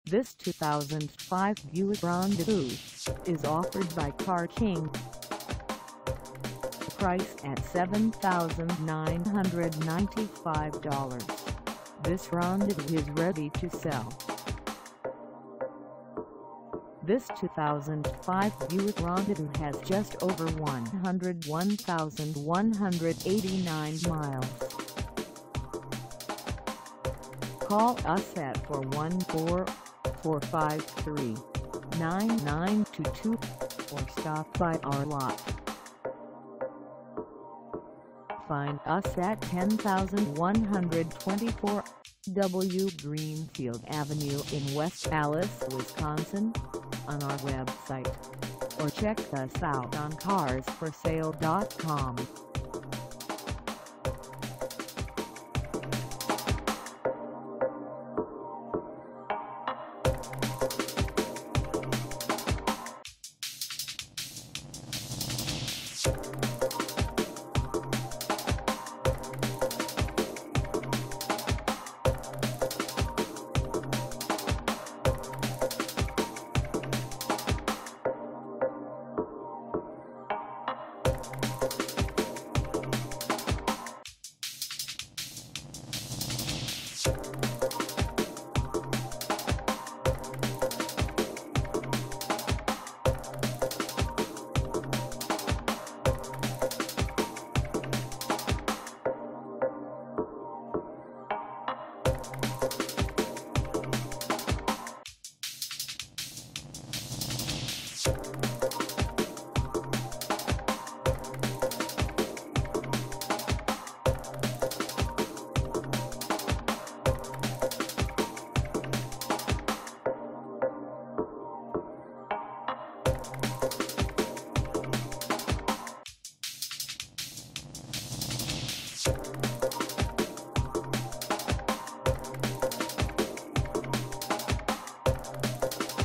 This 2005 Buick Rendezvous is offered by Car King. Price at $7,995. This Rendezvous is ready to sell. This 2005 Buick Rendezvous has just over 101,189 miles. Call us at 414-453-9922 or stop by our lot. Find us at 10,124 W Greenfield Avenue in West Allis, Wisconsin, on our website, or check us out on carsforsale.com.